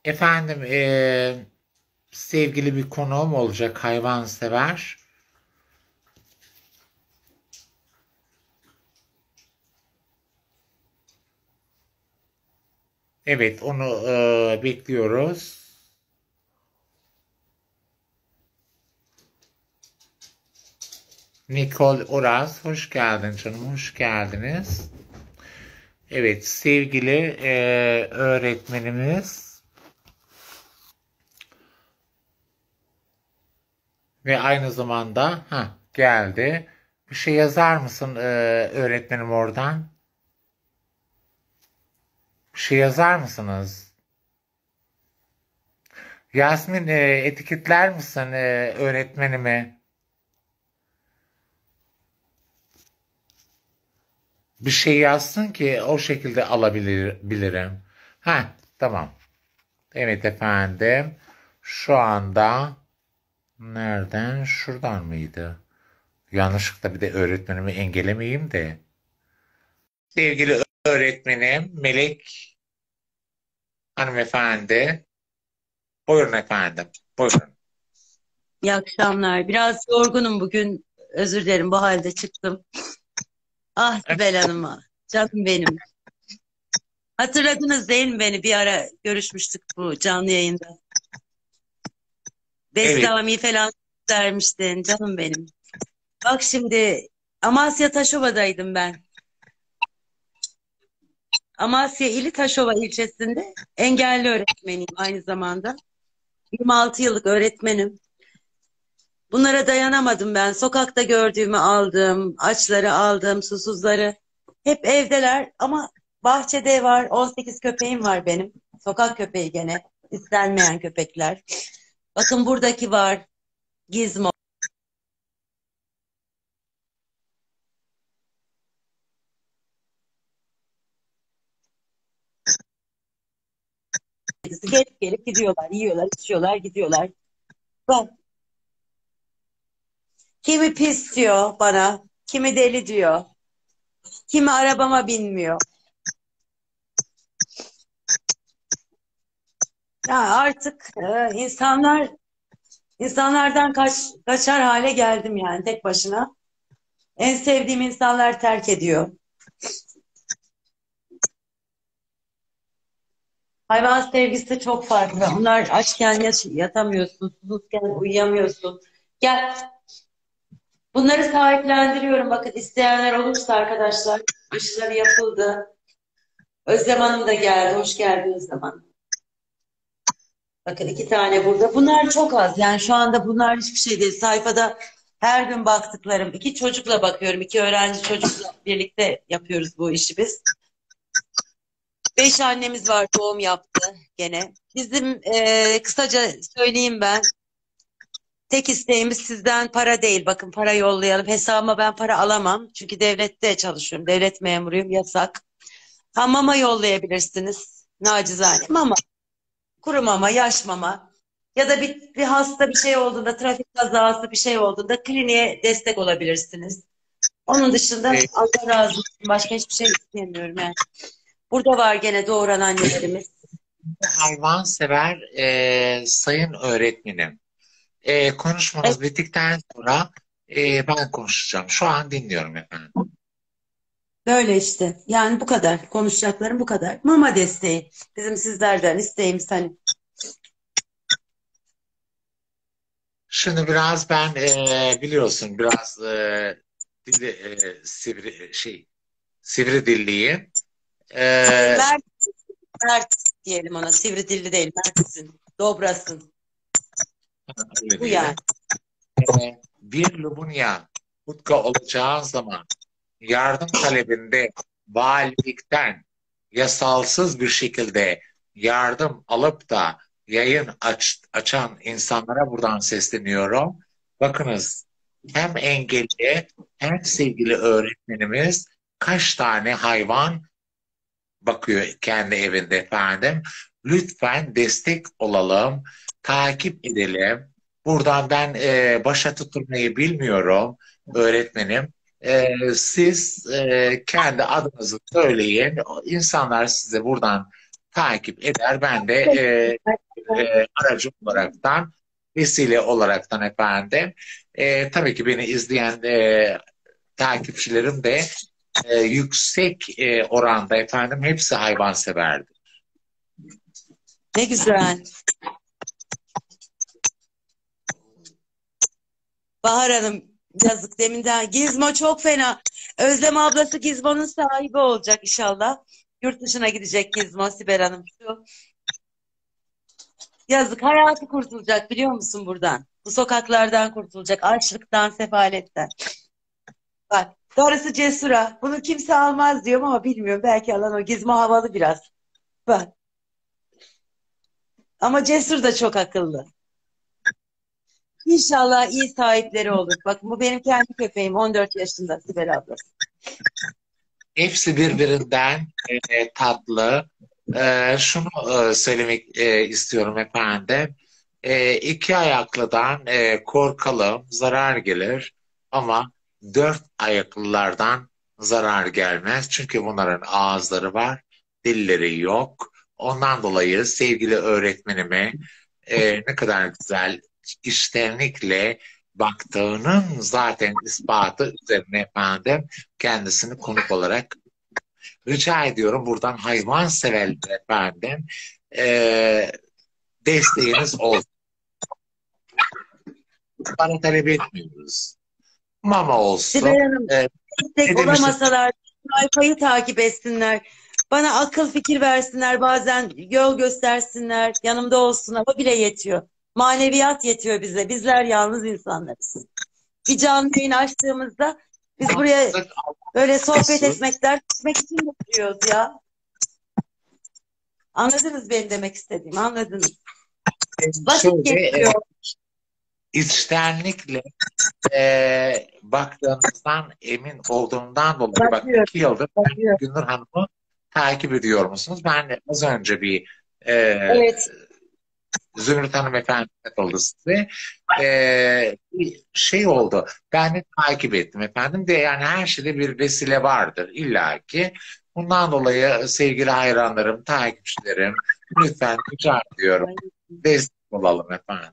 Efendim, sevgili bir konuğum olacak hayvansever. Evet, onu bekliyoruz. Nicole Uraz, hoş geldin canım, hoş geldiniz. Evet, sevgili öğretmenimiz ve aynı zamanda geldi. Bir şey yazar mısın öğretmenim oradan? Bir şey yazar mısınız? Yasmin, etiketler misin öğretmenimi? Bir şey yazsın ki o şekilde alabilirim. Tamam. Evet efendim. Şu anda nereden? Şuradan mıydı? Yanlışlıkla bir de öğretmenimi engellemeyeyim de. Sevgili öğretmenim Melek hanımefendi. Buyurun efendim. Buyurun. İyi akşamlar. Biraz yorgunum bugün. Özür dilerim bu halde çıktım. Ah Sibel Hanım, canım benim. Hatırladınız değil mi beni? Bir ara görüşmüştük bu canlı yayında. Evet. Bestami falan dermiştin canım benim. Bak şimdi Amasya Taşova'daydım ben. Amasya ili Taşova ilçesinde engelli öğretmeniyim aynı zamanda. 26 yıllık öğretmenim. Bunlara dayanamadım ben. Sokakta gördüğümü aldım, açları aldım, susuzları. Hep evdeler ama bahçede var. 18 köpeğim var benim. Sokak köpeği gene. İstenmeyen köpekler. Bakın buradaki var. Gizmo. Gelip gelip gidiyorlar. Yiyorlar, içiyorlar, gidiyorlar. Bak, kimi pis diyor bana. Kimi deli diyor. Kimi arabama binmiyor. Ya artık insanlardan kaçar hale geldim yani tek başına. En sevdiğim insanlar terk ediyor. Hayvan sevgisi çok farklı. Onlar açken yatamıyorsun, susuzken uyuyamıyorsun. Gel, bunları sahiplendiriyorum. Bakın isteyenler olursa arkadaşlar, aşıları yapıldı. Özlem Hanım da geldi. Hoş geldin Özlem Hanım. Bakın iki tane burada. Bunlar çok az. Yani şu anda bunlar hiçbir şey değil. Sayfada her gün baktıklarım. İki çocukla bakıyorum. İki öğrenci çocukla birlikte yapıyoruz bu işi biz. 5 annemiz var doğum yaptı gene. Bizim kısaca söyleyeyim ben. Tek isteğimiz sizden para değil. Bakın para yollayalım. Hesabıma ben para alamam. Çünkü devlette çalışıyorum. Devlet memuruyum. Yasak. Ha mama yollayabilirsiniz. Nacizane. Mama. Kuru mama, yaş mama. Ya da bir hasta bir şey olduğunda, trafik kazası bir şey olduğunda kliniğe destek olabilirsiniz. Onun dışında E, Allah razı olsun. Başka hiçbir şey istemiyorum yani. Burada var gene doğuran annelerimiz. hayvansever sayın öğretmenim. Konuşmanız bittikten sonra ben konuşacağım. Şu an dinliyorum efendim. Böyle işte. Yani bu kadar. Konuşacaklarım bu kadar. Mama desteği. Bizim sizlerden isteğimiz hani. Şimdi biraz ben biliyorsun biraz sivri dilliyim. E, Mert, Mert diyelim ona. Sivri dilli değil. Mert'sin. Dobrasın. öyle Bu yani. diyelim. Bir Lubunya Kutka olacağı zaman yardım talebinde valilikten yasalsız bir şekilde yardım alıp da yayın açan insanlara buradan sesleniyorum. Bakınız hem engelli hem sevgili öğretmenimiz kaç tane hayvan bakıyor kendi evinde efendim. Lütfen destek olalım, takip edelim. Buradan ben başa tutulmayı bilmiyorum öğretmenim. Siz kendi adınızı söyleyin. İnsanlar size buradan takip eder. Ben de aracı olaraktan, vesile olaraktan efendim. Tabii ki beni izleyen takipçilerim de yüksek oranda efendim hepsi hayvanseverdir. Ne güzel. Bahar Hanım yazık deminden. Gizmo çok fena. Özlem ablası Gizmo'nun sahibi olacak inşallah. Yurt dışına gidecek Gizmo, Sibel Hanım. Yazık, hayatı kurtulacak biliyor musun buradan? Bu sokaklardan kurtulacak. Açlıktan, sefaletten. Bak, darısı Cesur'a. Bunu kimse almaz diyorum ama bilmiyorum. Belki alan o. Gizmo havalı biraz. Bak. Ama Cesur da çok akıllı. İnşallah iyi sahipleri olur. Bak bu benim kendi köpeğim. 14 yaşında Sibel ablası. Hepsi birbirinden tatlı. Şunu söylemek istiyorum efendim. İki ayaklıdan korkalım, zarar gelir. Ama dört ayaklılardan zarar gelmez. Çünkü bunların ağızları var, dilleri yok. Ondan dolayı sevgili öğretmenime ne kadar güzel içtenlikle baktığının zaten ispatı üzerine efendim kendisini konuk olarak rica ediyorum. Buradan hayvan severler efendim desteğiniz olsun. Para talep etmiyoruz. Mama olsun. Sibel Hanım, tek Ne demiştim? olamasalar sayfayı takip etsinler. Bana akıl fikir versinler. Bazen yol göstersinler. Yanımda olsunlar. O bile yetiyor. Maneviyat yetiyor bize. Bizler yalnız insanlarız. Bir canlı yayın açtığımızda biz buraya böyle sohbet etmek, dert etmek için yapıyoruz ya. Anladınız benim demek istediğimi, anladınız. Basit Şöyle, geçiyor. içtenlikle baktığınızdan emin olduğumdan dolayı bak Bakıyorum, 2 yıldır bakıyorum. Gündür Hanım'ı takip ediyor musunuz? Ben de az önce bir Evet. Zümrüt Hanım efendi oldu size. Bir şey oldu. Ben de takip ettim efendim de yani her şeyde bir vesile vardır illaki. Bundan dolayı sevgili hayranlarım, takipçilerim lütfen rica ediyorum. Destek olalım efendim.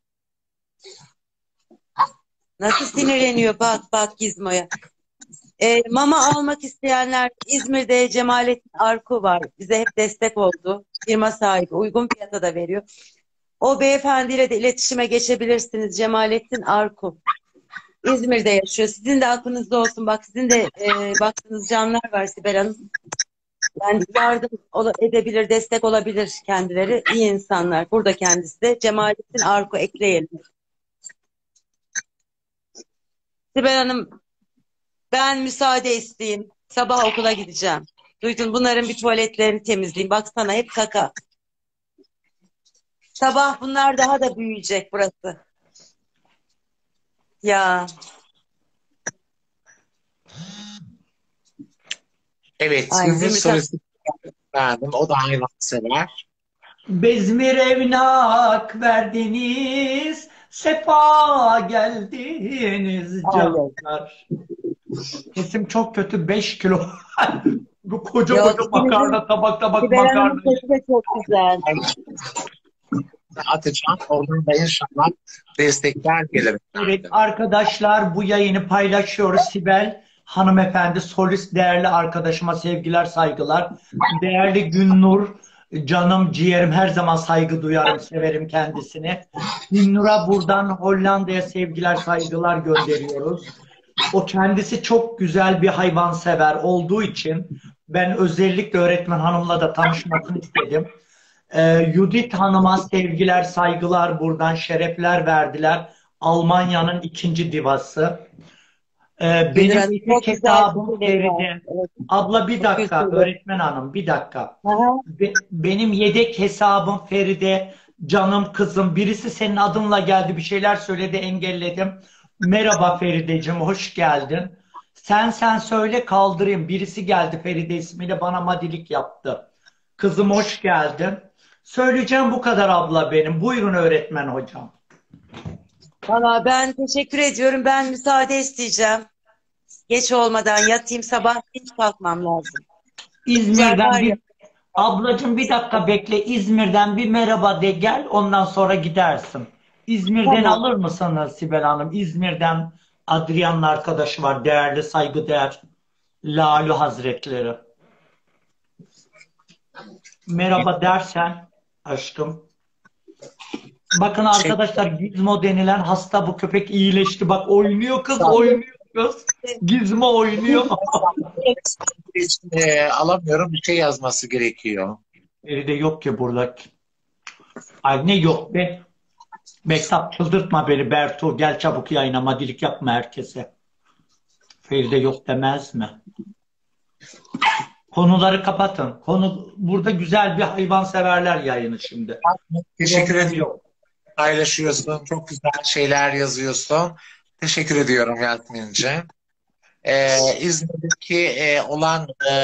Nasıl sinirleniyor bak bak Gizmo'ya. Mama almak isteyenler İzmir'de Cemalettin Arku var. Bize hep destek oldu. Firma sahibi uygun fiyata da veriyor. O beyefendiyle de iletişime geçebilirsiniz. Cemalettin Arku. İzmir'de yaşıyor. Sizin de aklınızda olsun. Bak sizin de baktığınız canlar var Sibel Hanım. Yani yardım edebilir, destek olabilir kendileri. İyi insanlar. Burada kendisi de. Cemalettin Arku ekleyelim. Sibel Hanım ben müsaade isteyeyim. Sabah okula gideceğim. Duydun bunların bir tuvaletlerini temizleyeyim. Baksana hep kaka. Sabah bunlar daha da büyüyecek burası. Ya. Evet, Ay, Zümrüt Zümrüt sorusu efendim. O da hayvansever. Bezmir evnak verdiniz, sefa geldiniz canlar. Sesim çok kötü, 5 kilo. Bu koca Yok, koca makarna, tabak tabak Sibel Hanım'ın makarna. sesi de çok güzel. Atacağım. Oradan da inşallah destekler gelir. Evet arkadaşlar bu yayını paylaşıyoruz. Sibel hanımefendi, solist değerli arkadaşıma sevgiler, saygılar. Değerli Günnur, canım ciğerim, her zaman saygı duyarım, severim kendisini. Günnur'a buradan Hollanda'ya sevgiler, saygılar gönderiyoruz. O kendisi çok güzel bir hayvansever olduğu için ben özellikle öğretmen hanımla da tanışmasını istedim. Judith Hanım'a sevgiler, saygılar, buradan şerefler verdiler. Almanya'nın ikinci divası. Benim Çok yedek güzel hesabım bir şey var. Feride. Evet, Abla bir çok dakika, güzel. öğretmen hanım bir dakika. Aha. Benim yedek hesabım Feride, canım kızım. Birisi senin adınla geldi, bir şeyler söyledi, engelledim. Merhaba Ferideciğim, hoş geldin. Sen söyle, kaldırayım. Birisi geldi Feride ismiyle, bana madilik yaptı. Kızım hoş geldin. Söyleyeceğim bu kadar abla benim. Buyurun öğretmen hocam. Valla ben teşekkür ediyorum. Ben müsaade isteyeceğim. Geç olmadan yatayım. Sabah hiç kalkmam lazım. Güzel İzmir'den var ya. bir Ablacığım bir dakika bekle. İzmir'den bir merhaba de gel. Ondan sonra gidersin. İzmir'den Tamam. alır mısınız Sibel Hanım? İzmir'den Adrian'ın arkadaşı var. Değerli, saygıdeğer Lalu Hazretleri. Merhaba dersen aşkım. Bakın Şey, arkadaşlar, Gizmo denilen hasta bu köpek iyileşti. Bak oynuyor kız, oynuyor kız. Gizmo oynuyor. için, alamıyorum, bir şey yazması gerekiyor. De yok ki burada. Ay ne yok be. Mehtap çıldırtma beni Bertu. Gel çabuk yayına, madilik yapma herkese. Feride yok demez mi? Konuları kapatın. Konu burada güzel bir hayvanseverler yayını şimdi. Teşekkür Problem ederim. yok. Paylaşıyorsun. Çok güzel şeyler yazıyorsun. Teşekkür ediyorum Yasmin'ciğim. İzmir'deki olan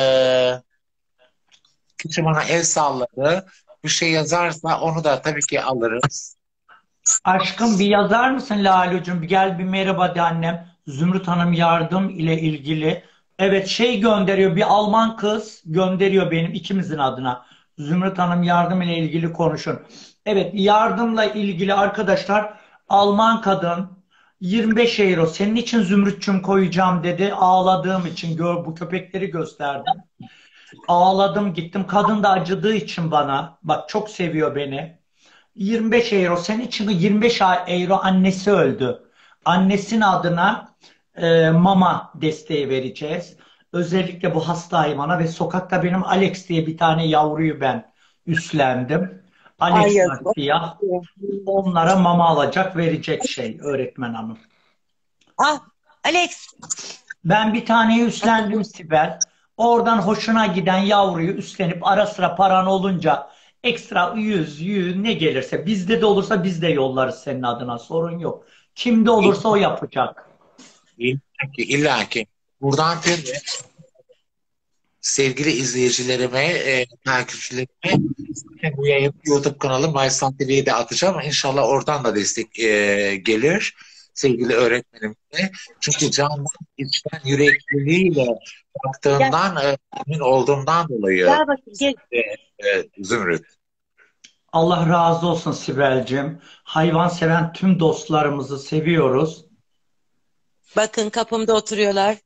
kişi bana el salladı. Bir şey yazarsa onu da tabii ki alırız. Aşkım bir yazar mısın Lalucuğum? Bir gel bir merhaba de annem. Zümrüt Hanım yardım ile ilgili. Evet şey gönderiyor. Bir Alman kız gönderiyor benim ikimizin adına. Zümrüt Hanım yardım ile ilgili konuşun. Evet yardımla ilgili arkadaşlar, Alman kadın 25 euro senin için Zümrütçüm koyacağım dedi. Ağladığım için bu köpekleri gösterdim. Ağladım gittim. Kadın da acıdığı için bana. Bak çok seviyor beni. 25 euro. Senin için 25 euro, annesi öldü. Annesinin adına mama desteği vereceğiz. Özellikle bu hasta hayvana ve sokakta benim Alex diye bir tane yavruyu ben üstlendim. Ay Alex var yazık. siyah. Onlara mama alacak, verecek şey öğretmen hanım. Ah Alex. Ben bir taneyi üstlendim Sibel. Oradan hoşuna giden yavruyu üstlenip ara sıra paran olunca ekstra 100 ne gelirse, bizde de olursa biz de yollarız senin adına, sorun yok. Kimde olursa o yapacak. İlla ki. Buradan tabii sevgili izleyicilerime, takipçilerime bu yayın YouTube kanalı MySun TV'ye de atacağım. İnşallah oradan da destek gelir sevgili öğretmenimle. Çünkü canlı içten yürekliliğiyle Gel, baktığından emin olduğumdan dolayı gel bakayım gel. Zümrüt. Allah razı olsun Sibel'cim. Hayvan seven tüm dostlarımızı seviyoruz. Bakın kapımda oturuyorlar.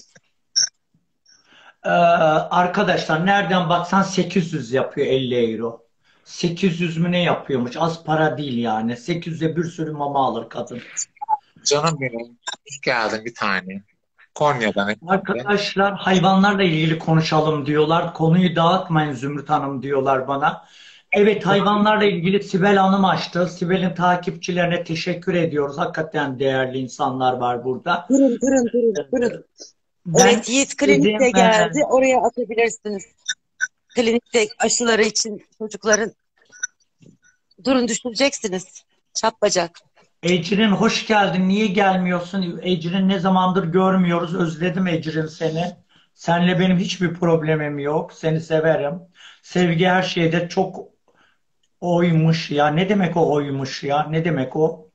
Arkadaşlar nereden baksan 800 yapıyor 50 euro. 800 mü ne yapıyormuş? Az para değil yani. 800'e bir sürü mama alır kadın. Canım benim. Hoş geldin bir tane. Konya'dan efendim. Arkadaşlar hayvanlarla ilgili konuşalım diyorlar. Konuyu dağıtmayın Zümrüt Hanım diyorlar bana. Evet hayvanlarla ilgili Sibel Hanım açtı. Sibel'in takipçilerine teşekkür ediyoruz. Hakikaten değerli insanlar var burada. Durun. Ben Evet Yiğit klinikte geldi. Oraya atabilirsiniz. Klinikte aşıları için çocukların. Durun düşüreceksiniz. Çatlayacak. Ecrin hoş geldin. Niye gelmiyorsun? Ecrin ne zamandır görmüyoruz. Özledim Ecrin seni. Seninle benim hiçbir problemim yok. Seni severim. Sevgi her şeyde çok oymuş ya. Ne demek o oymuş ya? Ne demek o?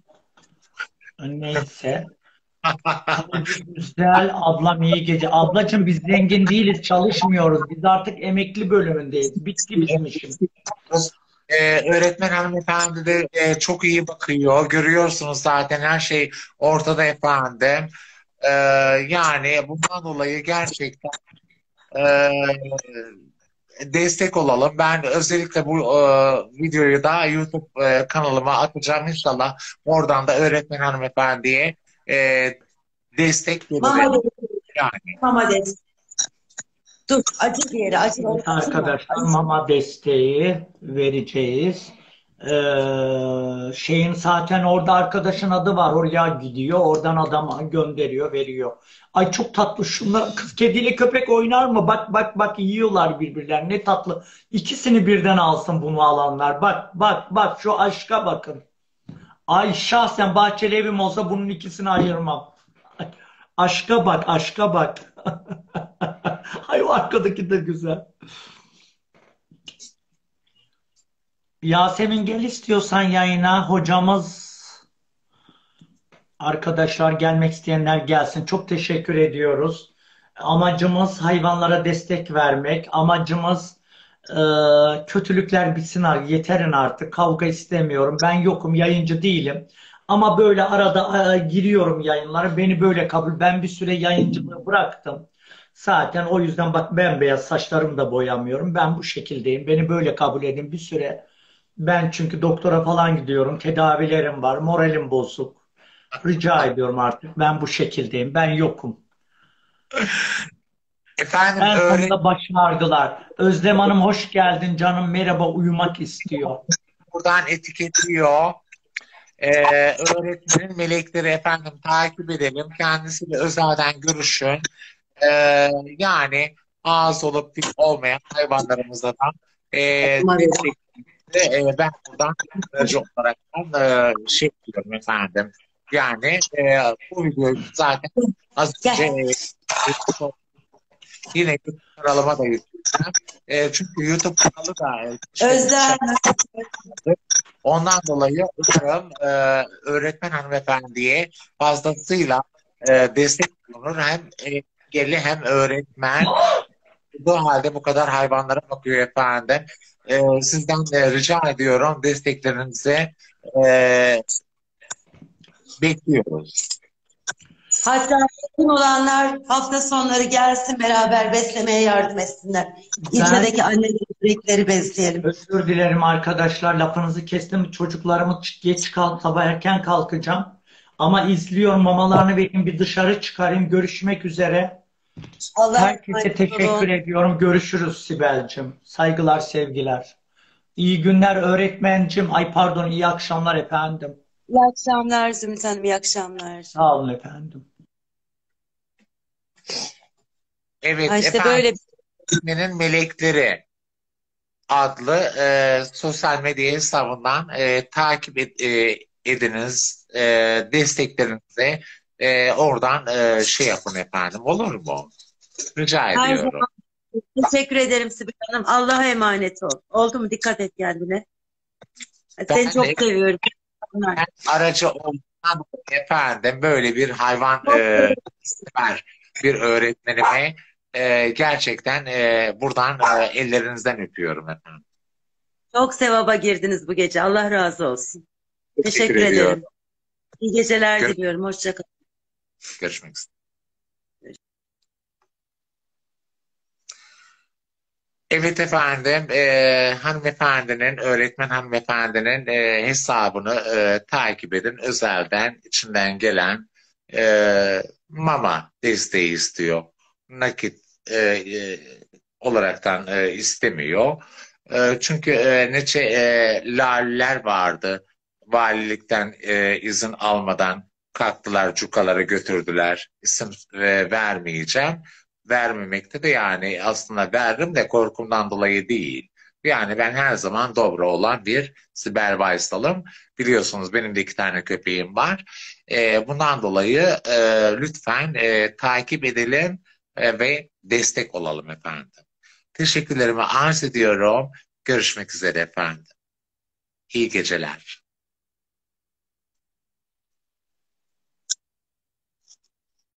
Neyse. Kalbi güzel ablam iyi gece. Ablacığım biz zengin değiliz, çalışmıyoruz. Biz artık emekli bölümündeyiz. Bitti bizim işimiz. Öğretmen hanımefendi de çok iyi bakıyor. Görüyorsunuz zaten her şey ortada efendim. Ee, Yani bundan dolayı gerçekten e, destek olalım. Ben özellikle bu videoyu da YouTube kanalıma atacağım inşallah. Oradan da öğretmen hanımefendiye destek Mama veririm. des. Yani. Mama des. Dur acı bir yere acı. Evet arkadaşlar mama desteği vereceğiz. Şeyin zaten orada arkadaşın adı var. Oraya gidiyor. Oradan adam gönderiyor, veriyor. Ay çok tatlı şunlar. Kız kediyle köpek oynar mı? Bak yiyorlar birbirlerini. Ne tatlı. İkisini birden alsın bunu alanlar. Bak şu aşka bakın. Ay şahsen bahçeli evim olsa bunun ikisini ayırmam. Aşka bak, aşka bak. Ay o arkadaki de güzel. Yasemin gel istiyorsan yayına. Hocamız, arkadaşlar gelmek isteyenler gelsin. Çok teşekkür ediyoruz. Amacımız hayvanlara destek vermek. Amacımız Kötülükler bitsin artık. Yeterin artık. Kavga istemiyorum. Ben yokum. Yayıncı değilim. Ama böyle arada giriyorum yayınlara. Beni böyle kabul. Ben bir süre yayıncılığı bıraktım. Zaten o yüzden bak bembeyaz saçlarımı da boyamıyorum. Ben bu şekildeyim. Beni böyle kabul edin bir süre. Ben çünkü doktora falan gidiyorum. Tedavilerim var. Moralim bozuk. Rica ediyorum artık. Ben bu şekildeyim. Ben yokum. Efendim En sonunda başardılar. Özlem Hanım hoş geldin canım. Merhaba uyumak istiyor. buradan etiketliyor. Öğretmenin melekleri efendim takip edelim. Kendisiyle özelden görüşün. Yani ağız olup dil olmayan hayvanlarımıza da desteklerinizi ben buradan aracı olarak şey diyorum efendim. Yani bu videoyu zaten az önce yine YouTube kanalıma da yükleyeceğim. Çünkü YouTube kanalı da Özlem. ondan dolayı umarım öğretmen hanımefendiye fazlasıyla destek olunur. Hem engelli hem öğretmen. Bu halde bu kadar hayvanlara bakıyor efendim. Sizden de rica ediyorum desteklerinizi e, bekliyoruz. Hatta yakın olanlar hafta sonları gelsin beraber beslemeye yardım etsinler. İlçedeki anneleri, bebekleri besleyelim. Özür dilerim arkadaşlar lafınızı kestim. Çocuklarımı geç kalk sabah erken kalkacağım. Ama izliyorum mamalarını vereyim bir dışarı çıkarayım. Görüşmek üzere. Allah Herkese teşekkür ediyorum. Görüşürüz Sibel'cim. Saygılar, sevgiler. İyi günler öğretmencim. Ay pardon, iyi akşamlar efendim. İyi akşamlar Zümrüt Hanım, iyi akşamlar. Sağ olun efendim. Evet Ha işte efendim, böyle Öğretmenin Melekleri adlı sosyal medya hesabından takip ediniz. Desteklerinizi oradan şey yapın efendim. Olur mu? Rica her ediyorum. zaman teşekkür ederim Sibel Hanım. Allah'a emanet ol. Oldu mu? Dikkat et kendine. Seni Ben çok de seviyorum. aracı olmadan efendim böyle bir hayvan sever bir öğretmenime gerçekten buradan ellerinizden öpüyorum efendim. Çok sevaba girdiniz bu gece. Allah razı olsun. Teşekkür ediyorum. ederim. İyi geceler Gör- diliyorum. Hoşça kalın. Görüşmek üzere. Evet efendim, hanımefendinin, öğretmen hanımefendinin hesabını takip edin. Özelden içinden gelen mama desteği istiyor. Nakit olaraktan istemiyor. Çünkü neçe laleler vardı. Valilikten izin almadan kalktılar, cukalara götürdüler. İsim vermeyeceğim. Vermemekte de yani aslında veririm de korkumdan dolayı değil. Yani ben her zaman dobra olan bir Sibel Baysal'ım. Biliyorsunuz benim de 2 tane köpeğim var. Bundan dolayı lütfen takip edelim ve destek olalım efendim. Teşekkürlerimi arz ediyorum. Görüşmek üzere efendim. İyi geceler.